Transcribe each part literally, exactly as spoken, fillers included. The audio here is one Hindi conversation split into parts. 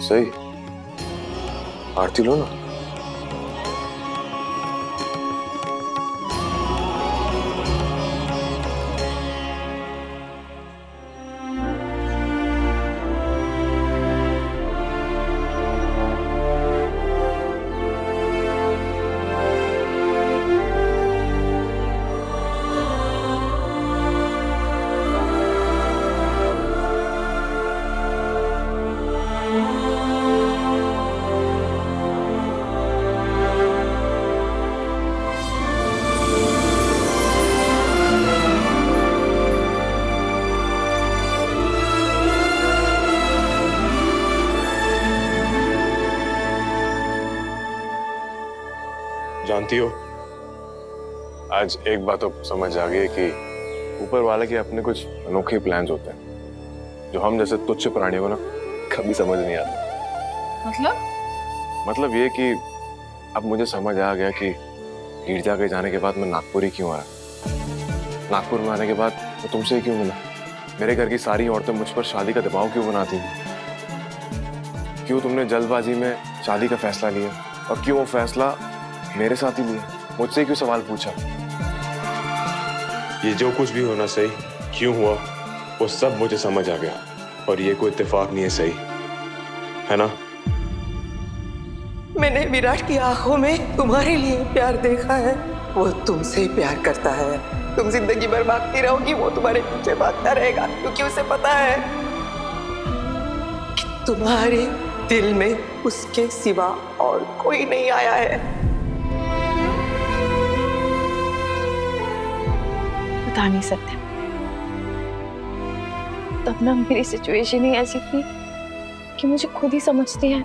सही, आरती लो ना। जानती हो, आज एक बात तो समझ आ गई कि ऊपर वाले के अपने कुछ अनोखे प्लान्स होते हैं जो हम जैसे तुच्छ प्राणियों को ना कभी समझ नहीं आते। मतलब मतलब ये कि अब मुझे समझ आ गया कि गिरजा के जाने के बाद मैं नागपुर ही क्यों आया। नागपुर में आने के बाद मैं तुमसे ही क्यों मिला। मेरे घर की सारी औरतें मुझ पर शादी का दबाव क्यों बनाती थी। क्यों तुमने जल्दबाजी में शादी का फैसला लिया और क्यों वो फैसला मेरे साथ ही लिया। मुझसे क्यों सवाल पूछा। ये जो कुछ भी होना सही क्यों हुआ वो सब मुझे समझ आ गया और ये कोई इत्तेफाक नहीं है, सही है ना। मैंने विराट की आंखों में तुम्हारे लिए प्यार देखा है। वो तुमसे प्यार करता है। तुम जिंदगी भर भागती रहोगी, वो तुम्हारे पीछे भागता रहेगा क्योंकि उसे पता है कि तुम्हारे दिल में उसके सिवा और कोई नहीं आया है। बता नहीं सकते, तब ना मेरी सिचुएशन ही ऐसी थी कि मुझे खुद ही समझती है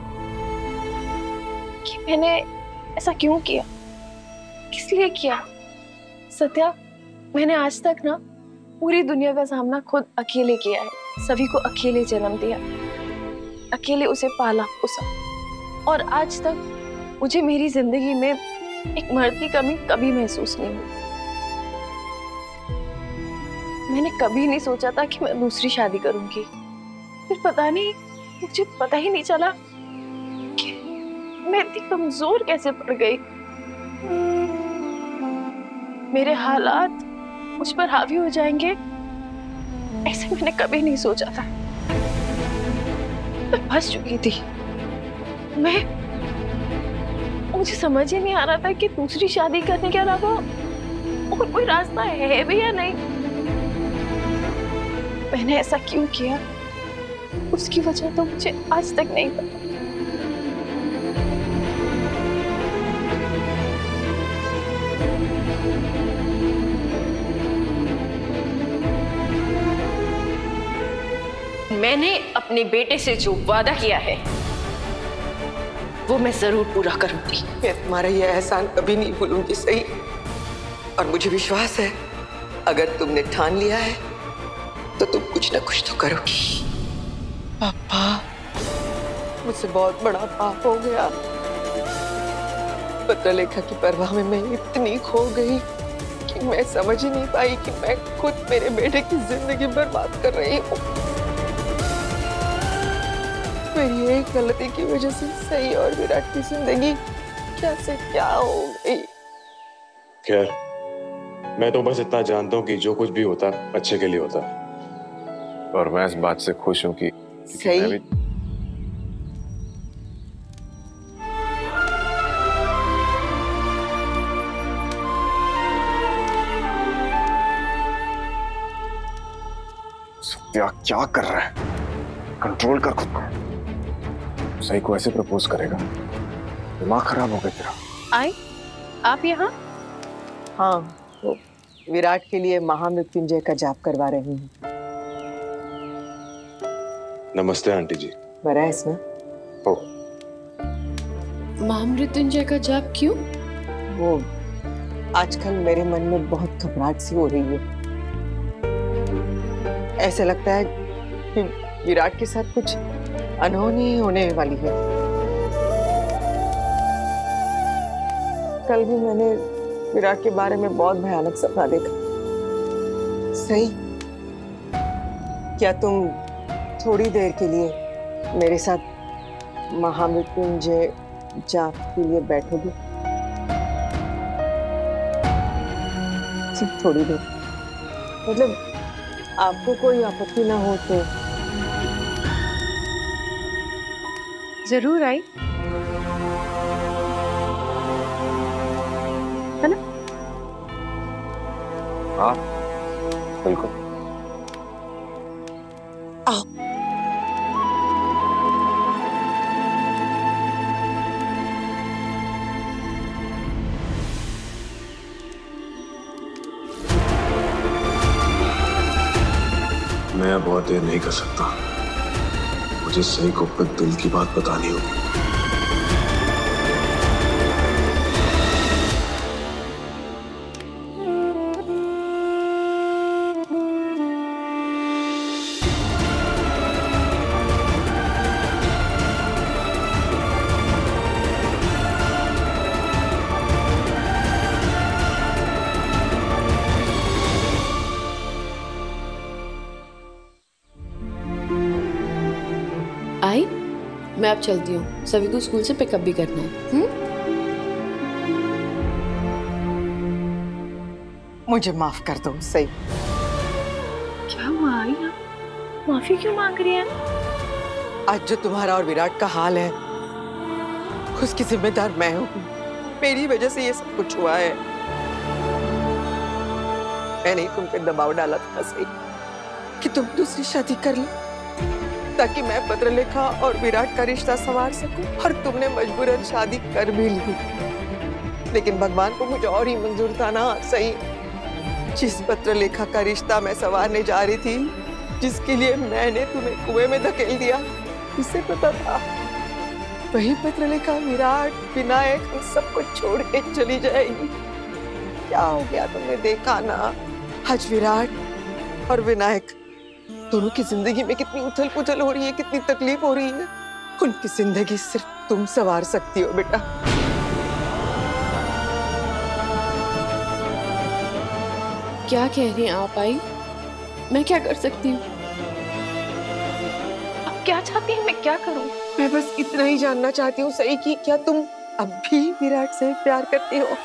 कि मैंने ऐसा क्यों किया, किस लिए किया। सत्या, मैंने आज तक ना पूरी दुनिया का सामना खुद अकेले किया है। सभी को अकेले जन्म दिया, अकेले उसे पाला पोसा, और आज तक मुझे मेरी जिंदगी में एक मर्द की कमी कभी महसूस नहीं हुई। मैंने कभी नहीं सोचा था कि मैं दूसरी शादी करूंगी। फिर पता नहीं, मुझे पता ही नहीं चला कि मैं इतनी कमजोर कैसे पड़ गई। मेरे हालात मुझ पर हावी हो जाएंगे ऐसे मैंने कभी नहीं सोचा था। मैं फंस चुकी थी। मैं मुझे समझ ही नहीं आ रहा था कि दूसरी शादी करने के अलावा और कोई रास्ता है भी या नहीं। मैंने ऐसा क्यों किया, उसकी वजह तो मुझे आज तक नहीं पता। मैंने अपने बेटे से जो वादा किया है वो मैं जरूर पूरा करूंगी। मैं तुम्हारा यह एहसान कभी नहीं भूलूंगी, सही। और मुझे विश्वास है अगर तुमने ठान लिया है तो तुम कुछ ना कुछ तो करोगी। पापा, मुझसे बहुत बड़ा पाप हो गया। पत्र लेखा की परवाह में मैं इतनी खो गई कि मैं समझ ही नहीं पाई कि मैं खुद मेरे बेटे की जिंदगी बर्बाद कर रही हूँ। मेरी एक गलती की वजह से सही और विराट की जिंदगी क्या से क्या हो गई। खैर, मैं तो बस इतना जानता हूँ कि जो कुछ भी होता अच्छे के लिए होता। और मैं इस बात से खुश हूँ कि सही मैं भी... सत्या क्या कर रहा है? कंट्रोल कर खुद को। सही को ऐसे प्रपोज करेगा? दिमाग खराब हो गया तेरा। आई, आप यहाँ? हाँ, तो विराट के लिए महामृत्युंजय का जाप करवा रही हूँ। नमस्ते आंटी जी। बराइस ना? ओ, महामृत्युंजय का जाप क्यों? वो आजकल मेरे मन में बहुत घबराहट सी हो रही है। ऐसा लगता है कि विराट के साथ कुछ अनहोनी होने वाली है। कल भी मैंने विराट के बारे में बहुत भयानक सपना देखा। सही, क्या तुम थोड़ी देर के लिए मेरे साथ महामृत्युंजय जाप के लिए बैठोगे? सिर्फ थोड़ी देर, मतलब आपको कोई आपत्ति ना हो तो। जरूर आई, है ना? हाँ बिल्कुल। आओ। मैं अब बहुत देर नहीं कर सकता, मुझे सही को अपने दिल की बात बतानी होगी। आई, मैं अब चलती हूँ, सभी को स्कूल से पिकअप भी करना है। हुँ? मुझे माफ कर दो सही। क्या हुआ आई? आप माफी क्यों मांग रही हैं? आज जो तुम्हारा और विराट का हाल है उसकी जिम्मेदार मैं हूँ। मेरी वजह से ये सब कुछ हुआ है। मैंने ही तुम पे दबाव डाला था सही कि तुम दूसरी शादी कर लो ताकि मैं पत्रलेखा और विराट का रिश्ता संवार सकूं, और तुमने मजबूरन शादी कर भी ली। लेकिन भगवान को कुछ और ही मंजूर था ना सही। जिस पत्रलेखा का रिश्ता मैं संवारने जा रही थी, जिसके लिए मैंने तुम्हें कुएं में धकेल दिया, इसे पता था वही पत्रलेखा विराट विनायक उन सबको छोड़ के चली जाएगी। क्या हो गया तुमने देखा ना, आज विराट और विनायक दोनों की जिंदगी में कितनी उथल पुथल हो रही है, कितनी तकलीफ हो रही है। उनकी जिंदगी सिर्फ तुम संवार सकती हो बेटा। क्या कह रही हैं आप आई? मैं क्या कर सकती हूँ? आप क्या चाहती हैं मैं क्या करूं? मैं बस इतना ही जानना चाहती हूँ सही कि क्या तुम अब भी विराट से प्यार करती हो?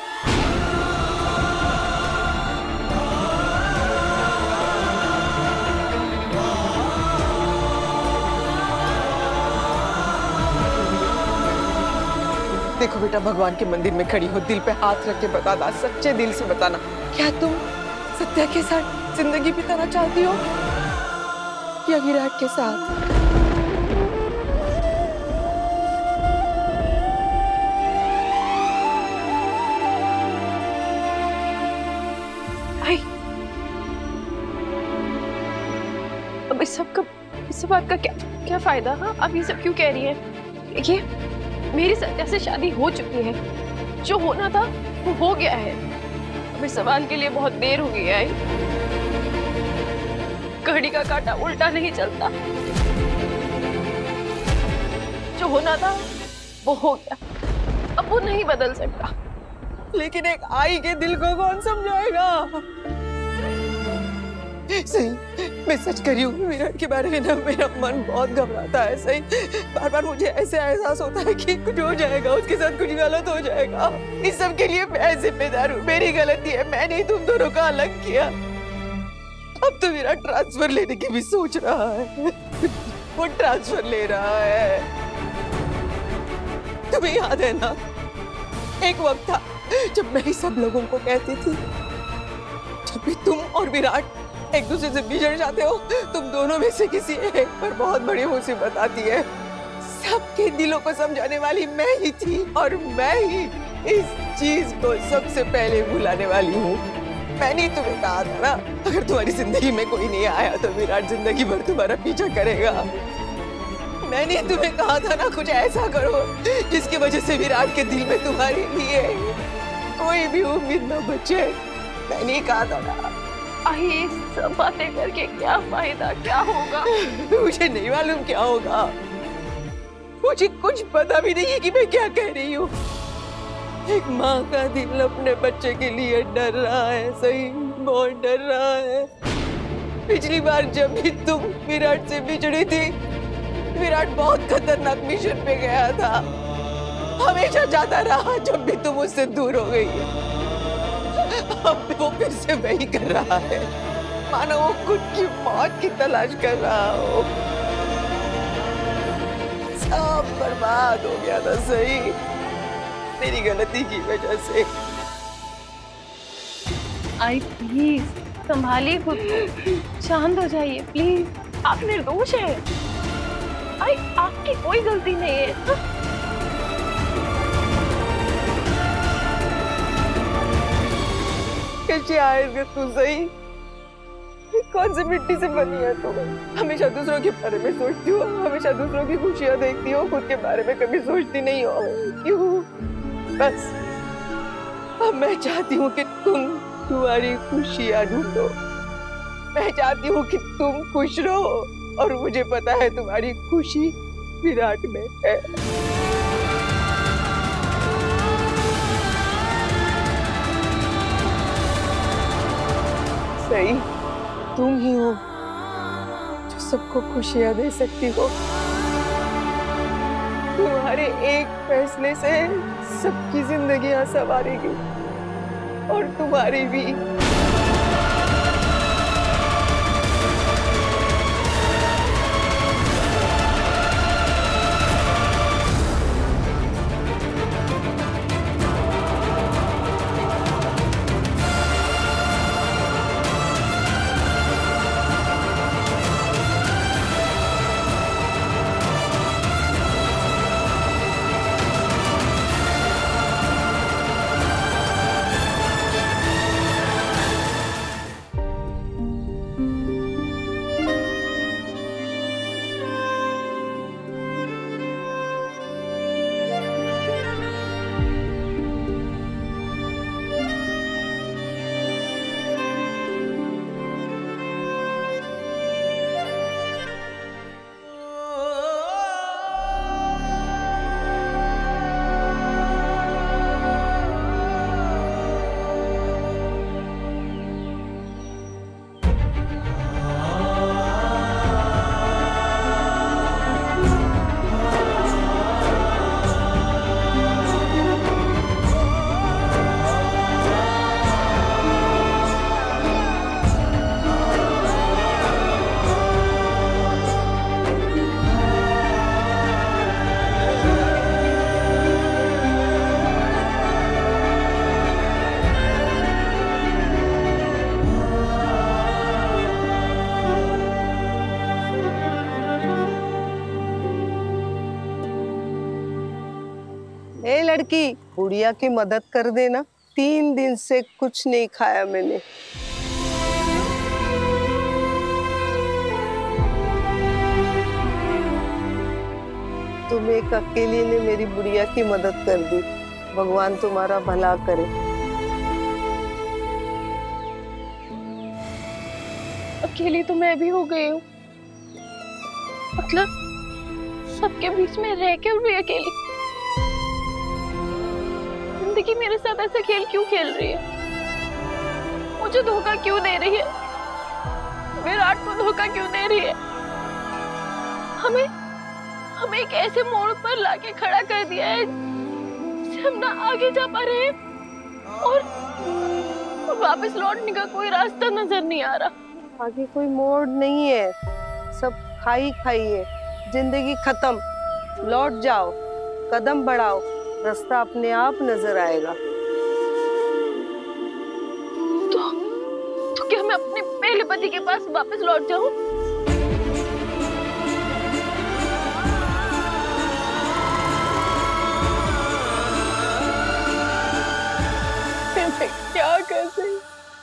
देखो बेटा, भगवान के मंदिर में खड़ी हो, दिल पे हाथ रख के बताना, सच्चे दिल से बताना, क्या तुम सत्या के साथ जिंदगी बिताना चाहती हो या विराट के साथ? आई, अब इस सब का इस बात का क्या क्या फायदा? हाँ, आप ये सब क्यों कह रही हैं? देखिए, मेरी सत्या से शादी हो चुकी है। जो होना था वो हो गया है। अब इस सवाल के लिए बहुत देर हो गई है। घड़ी का कांटा उल्टा नहीं चलता। जो होना था वो हो गया, अब वो नहीं बदल सकता। लेकिन एक आई के दिल को कौन समझाएगा? सही, मैं सच कर रही हूँ, विराट के बारे में ना मेरा मन बहुत घबराता है सही। बार बार मुझे ऐसे एहसास होता है कि कुछ हो जाएगा, उसके साथ कुछ गलत हो जाएगा। इस सब के लिए मैं जिम्मेदार हूँ, मेरी गलती है, मैंने ही तुम दोनों का अलग किया। अब तो विराट ट्रांसफर लेने की भी सोच रहा है। वो ट्रांसफर ले रहा है। तुम्हें याद है ना, एक वक्त था जब मैं ही सब लोगों को कहती थी, जब भी तुम और विराट एक दूसरे से बिछड़ जाते हो, तुम दोनों में से किसी एक पर बहुत बड़ी मुसीबत आती है। सबके दिलों को समझाने वाली मैं ही थी, और मैं ही इस चीज को सबसे पहले भुलाने वाली हूँ। मैंने तुम्हें कहा था ना, अगर तुम्हारी जिंदगी में कोई नहीं आया तो विराट जिंदगी भर तुम्हारा पीछा करेगा। मैंने तुम्हें कहा था ना, कुछ ऐसा करो जिसकी वजह से विराट के दिल में तुम्हारे लिए कोई भी उम्मीद न बचे। मैंने कहा था ना। आई, ये सब बातें करके क्या फायदा, क्या होगा? मुझे नहीं मालूम क्या होगा। मुझे कुछ पता भी नहीं है कि मैं क्या कह रही हूँ। एक माँ का दिल अपने बच्चे के लिए डर रहा है सही, बहुत डर रहा है। पिछली बार जब भी तुम विराट से बिछड़ी थी, विराट बहुत खतरनाक मिशन पे गया था, हमेशा जाता रहा जब भी तुम उससे दूर हो गई। अब वो फिर से वही कर रहा है, मानो वो खुद की मौत की तलाश कर रहा हो। सब बर्बाद हो गया था सही, मेरी गलती की वजह से। आई प्लीज संभालिए खुद को, शांत हो जाइए प्लीज। आप निर्दोष हैं। आई आपकी कोई गलती नहीं है। कैसे आएगा तू सही? कौन सी मिट्टी से बनी है तू? हमेशा दूसरों के बारे में सोचती हो, हमेशा दूसरों की खुशियां देखती हो, खुद के बारे में कभी सोचती नहीं हो। क्यों? बस अब मैं चाहती हूँ कि तुम तुम्हारी खुशियां ढूंढो। मैं चाहती हूँ कि तुम खुश रहो, और मुझे पता है तुम्हारी खुशी विराट में है। सही, तुम ही हो जो सबको खुशियां दे सकती हो। तुम्हारे एक फैसले से सबकी जिंदगियां संवारेगी, और तुम्हारी भी। ए लड़की, गुड़िया की मदद कर देना। तीन दिन से कुछ नहीं खाया मैंने। तुम एक अकेली ने मेरी बुढ़िया की मदद कर दी। भगवान तुम्हारा भला करे। अकेली तो मैं भी हो गई हूँ, मतलब सबके बीच में रह के भी अकेली। जिंदगी मेरे साथ ऐसा खेल क्यों खेल रही है? मुझे धोखा क्यों दे रही है? विराट को धोखा क्यों दे रही है? हमें हमें एक ऐसे मोड़ पर लाके खड़ा कर दिया है जिससे हम ना आगे जा पा रहे हैं, और वापस लौटने का कोई रास्ता नजर नहीं आ रहा। आगे कोई मोड़ नहीं है, सब खाई खाई है। जिंदगी खत्म। लौट जाओ, कदम बढ़ाओ, रास्ता अपने आप नजर आएगा। तो, तो क्या मैं अपने पहले पति के पास वापस लौट जाऊं? मैं क्या कर सकती?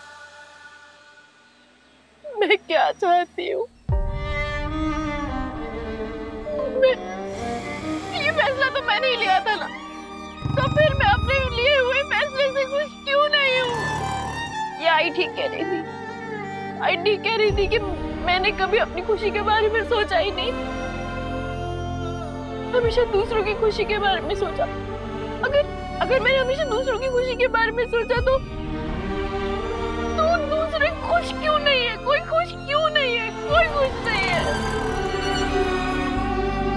मैं क्या चाहती हूँ? मैं ये फैसला तो मैंने ही लिया था ना, तो फिर मैं अपने लिए हुए फैसले से खुश क्यों नहीं हूँ? ये आई ठीक कह रही थी। आई ठीक कह रही थी कि मैंने कभी अपनी खुशी के बारे में सोचा ही नहीं, हमेशा दूसरों की खुशी के बारे में सोचा। अगर अगर मैंने हमेशा दूसरों की खुशी के बारे में सोचा तो तो दूसरे खुश क्यों नहीं है? कोई खुश क्यों नहीं है? कोई खुश नहीं है।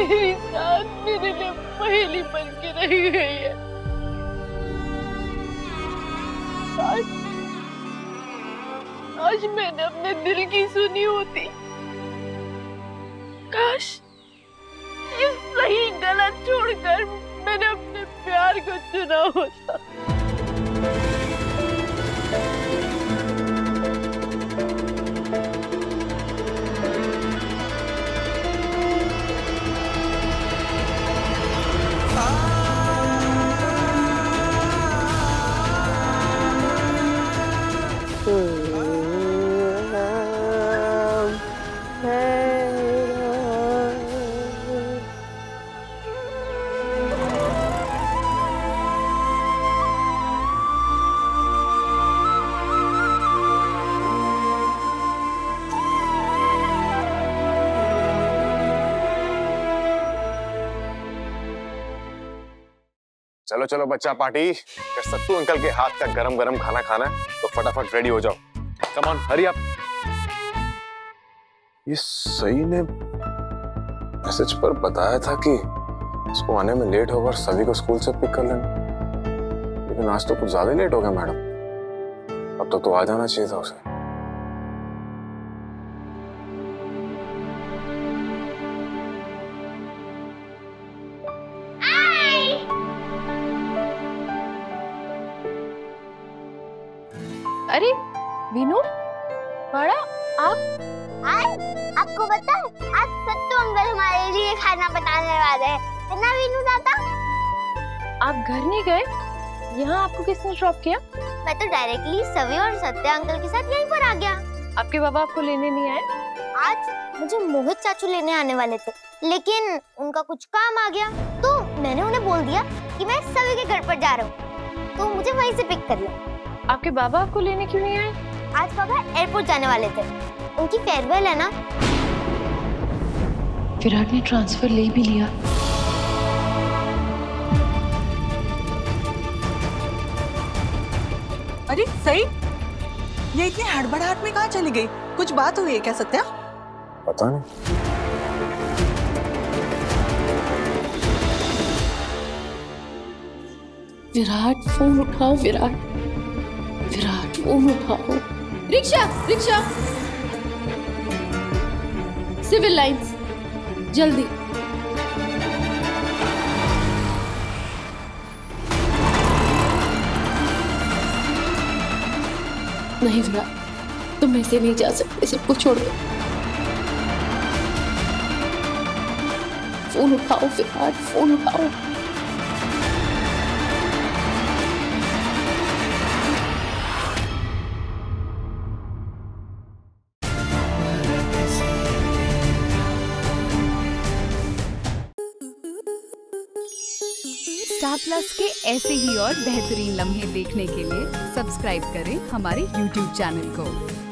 मेरी जान मेरे लिए पहेली बन के रह गई है। आज, आज मैंने अपने दिल की सुनी होती। काश ये सही गलत छोड़कर मैंने अपने प्यार को चुना होता। चलो चलो बच्चा पार्टी। अगर सत्तू अंकल के हाथ का गरम गरम खाना खाना है तो फटाफट रेडी हो जाओ। Come on hurry up. ये सही ने मैसेज पर बताया था कि इसको आने में लेट होगा और सभी को स्कूल से पिक कर लेना, लेकिन आज तो कुछ ज्यादा लेट हो गया मैडम। अब तक तो, तो आ जाना चाहिए था उसे। अरे वीनू, बड़ा आप आज आपको पता है आज सत्तू अंकल हमारे लिए खाना बनाने वाले हैं, है ना वीनू दादा? आप घर नहीं गए? यहाँ आपको किसने ड्रॉप किया? मैं तो डायरेक्टली सवी और सत्या अंकल के साथ यहीं पर आ गया। आपके बाबा आपको लेने नहीं आए? आज मुझे मोहित चाचू लेने आने वाले थे, लेकिन उनका कुछ काम आ गया, तो मैंने उन्हें बोल दिया कि मैं सवी के घर पर जा रहा हूँ, तो मुझे वहीं से पिक कर लिया। आपके बाबा आपको लेने क्यों नहीं आए? आज पापा एयरपोर्ट जाने वाले थे, उनकी फेयरवेल है ना। विराट ने ट्रांसफर ले भी लिया। अरे सही, ये इतनी हड़बड़ाहट में कहाँ चली गई? कुछ बात हुई है क्या सत्या? पता नहीं। विराट फोन उठाओ, विराट विराट फोन उठाओ। रिक्शा रिक्शा, सिविल लाइंस, जल्दी। नहीं विराट, तुम ऐसे नहीं जा सकते, सबको छोड़ दो। फोन उठाओ विराट, फोन उठाओ। स्टार प्लस के ऐसे ही और बेहतरीन लम्हे देखने के लिए सब्सक्राइब करें हमारे यूट्यूब चैनल को।